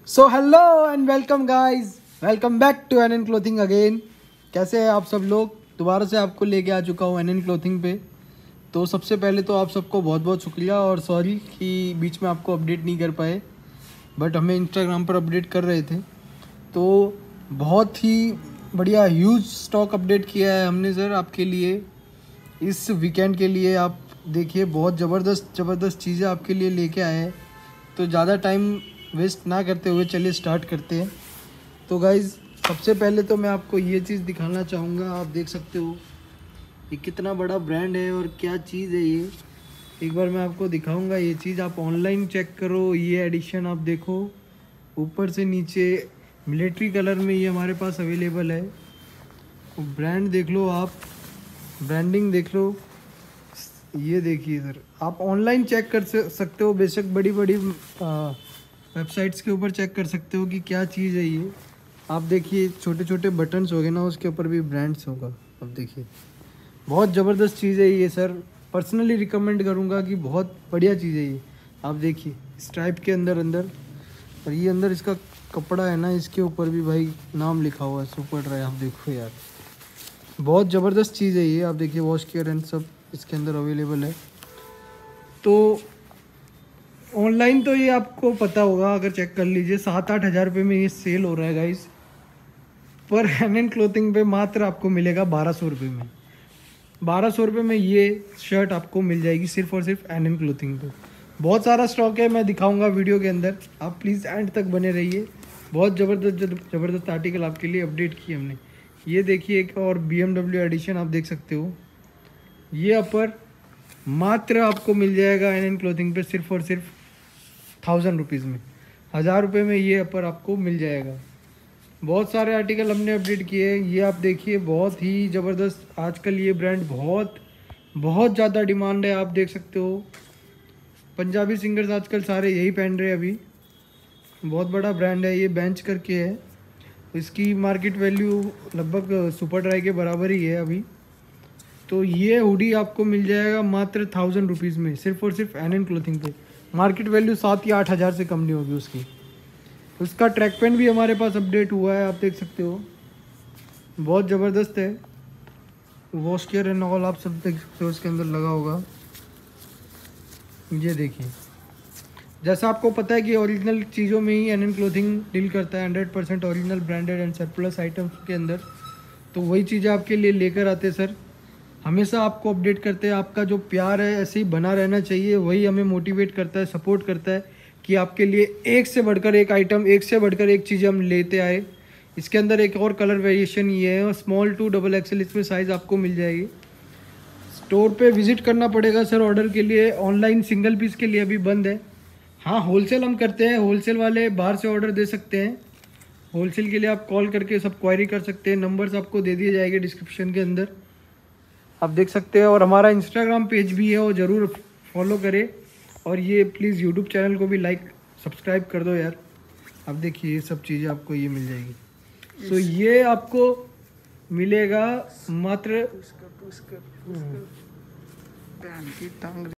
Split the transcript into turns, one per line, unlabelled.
So hello and welcome guys, welcome back to N clothing again. कैसे हैं आप सब लोग? दोबारा से आपको लेके आ चुका हूँ एन क्लोथिंग पे। तो सबसे पहले तो आप सबको बहुत बहुत शुक्रिया और सॉरी कि बीच में आपको अपडेट नहीं कर पाए, बट हमें इंस्टाग्राम पर अपडेट कर रहे थे। तो बहुत ही बढ़िया ह्यूज स्टॉक अपडेट किया है हमने सर आपके लिए इस वीकेंड के लिए। आप देखिए बहुत ज़बरदस्त चीज़ें आपके लिए लेके आए हैं। तो ज़्यादा टाइम वेस्ट ना करते हुए चलिए स्टार्ट करते हैं। तो गाइज़ सबसे पहले तो मैं आपको ये चीज़ दिखाना चाहूँगा। आप देख सकते हो ये कितना बड़ा ब्रांड है और क्या चीज़ है ये। एक बार मैं आपको दिखाऊंगा ये चीज़। आप ऑनलाइन चेक करो, ये एडिशन आप देखो ऊपर से नीचे मिलिट्री कलर में ये हमारे पास अवेलेबल है। ब्रांड देख लो आप, ब्रांडिंग देख लो। ये देखिए सर, आप ऑनलाइन चेक कर सकते हो, बेशक बड़ी बड़ी वेबसाइट्स के ऊपर चेक कर सकते हो कि क्या चीज़ है ये। आप देखिए छोटे छोटे बटन्स हो गए ना, उसके ऊपर भी ब्रांड्स होगा। अब देखिए बहुत ज़बरदस्त चीज़ है ये सर, पर्सनली रिकमेंड करूँगा कि बहुत बढ़िया चीज़ है ये। आप देखिए स्ट्राइप के अंदर और ये अंदर इसका कपड़ा है ना, इसके ऊपर भी भाई नाम लिखा हुआ है सुपर ड्राई। आप देखो यार बहुत ज़बरदस्त चीज़ है ये। आप देखिए वॉश केयर एंड सब इसके अंदर अवेलेबल है। तो ऑनलाइन तो ये आपको पता होगा, अगर चेक कर लीजिए 7-8 हज़ार रुपये में ये सेल हो रहा है गाइस। पर एन क्लोथिंग पे मात्र आपको मिलेगा 1200 रुपये में। 1200 रुपये में ये शर्ट आपको मिल जाएगी सिर्फ और सिर्फ एन क्लोथिंग पे। बहुत सारा स्टॉक है, मैं दिखाऊंगा वीडियो के अंदर, आप प्लीज़ एंड तक बने रहिए। बहुत ज़बरदस्त आर्टिकल आपके लिए अपडेट किए हमने। ये देखिए एक और BMW एडिशन आप देख सकते हो। ये अपर मात्र आपको मिल जाएगा एन क्लोथिंग पे सिर्फ और सिर्फ 1000 रुपीज़ में। 1000 रुपये में ये अपर आपको मिल जाएगा। बहुत सारे आर्टिकल हमने अपडेट किए हैं। ये आप देखिए बहुत ही ज़बरदस्त, आजकल ये ब्रांड बहुत ज़्यादा डिमांड है। आप देख सकते हो पंजाबी सिंगर्स आजकल सारे यही पहन रहे हैं अभी। बहुत बड़ा ब्रांड है ये, बेंच करके है। इसकी मार्केट वैल्यू लगभग सुपर ड्राई के बराबर ही है अभी। तो ये हुडी आपको मिल जाएगा मात्र 1000 रुपीज़ में सिर्फ और सिर्फ एन क्लोथिंग पे। मार्केट वैल्यू 7 या 8 हज़ार से कम नहीं होगी उसकी। उसका ट्रैक पेन भी हमारे पास अपडेट हुआ है, आप देख सकते हो बहुत ज़बरदस्त है। वॉश केयर एंड ऑल आप सब देख सकते हो इसके अंदर लगा होगा। ये देखिए जैसा आपको पता है कि ओरिजिनल चीज़ों में ही एन क्लोथिंग डील करता है, 100% original branded and surplus items के अंदर। तो वही चीज़ें आपके लिए लेकर आते हैं सर। हमेशा आपको अपडेट करते हैं। आपका जो प्यार है ऐसे ही बना रहना चाहिए, वही हमें मोटिवेट करता है, सपोर्ट करता है कि आपके लिए एक से बढ़कर एक आइटम, एक से बढ़कर एक चीज़ हम लेते आए। इसके अंदर एक और कलर वेरिएशन ये है, और स्मॉल टू XXL इसमें साइज़ आपको मिल जाएगी। स्टोर पे विज़िट करना पड़ेगा सर ऑर्डर के लिए। ऑनलाइन सिंगल पीस के लिए अभी बंद है। हाँ होलसेल हम करते हैं, होलसेल वाले बाहर से ऑर्डर दे सकते हैं। होलसेल के लिए आप कॉल करके सब क्वायरी कर सकते हैं, नंबर्स आपको दे दिए जाएंगे डिस्क्रिप्शन के अंदर, आप देख सकते हैं। और हमारा इंस्टाग्राम पेज भी है, वो ज़रूर फॉलो करें। और ये प्लीज़ यूट्यूब चैनल को भी लाइक सब्सक्राइब कर दो यार। अब देखिए ये सब चीज़ें आपको ये मिल जाएगी। सो ये आपको मिलेगा मात्र